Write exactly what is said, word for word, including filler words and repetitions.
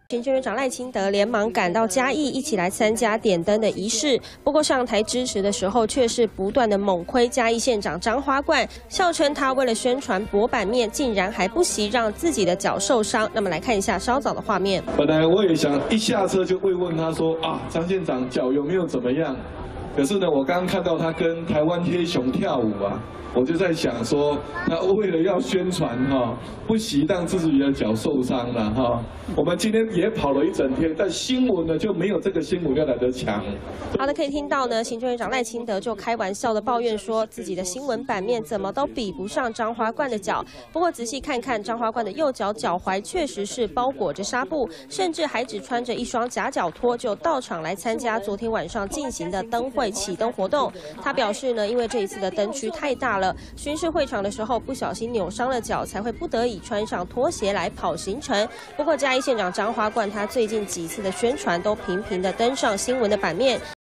行政院长赖清德连忙赶到嘉义，一起来参加点灯的仪式。不过上台支持的时候，却是不断的猛亏嘉义县长张花冠，笑称他为了宣传博版面，竟然还不惜让自己的脚受伤。那么来看一下稍早的画面。 本来我也想一下车就慰问他说啊，张县长脚有没有怎么样？可是呢，我刚刚看到他跟台湾黑熊跳舞啊。 我就在想说，他为了要宣传哈，不惜让自己的脚受伤了哈。我们今天也跑了一整天，但新闻呢就没有这个新闻要来得强。 好的，可以听到呢，行政院长赖清德就开玩笑的抱怨说，自己的新闻版面怎么都比不上张花冠的脚。不过仔细看看，张花冠的右脚脚踝确实是包裹着纱布，甚至还只穿着一双夹脚拖就到场来参加昨天晚上进行的灯会启灯活动。他表示呢，因为这一次的灯区太大了。 巡视会场的时候不小心扭伤了脚，才会不得已穿上拖鞋来跑行程。不过嘉义县长张花冠他最近几次的宣传都频频的登上新闻的版面。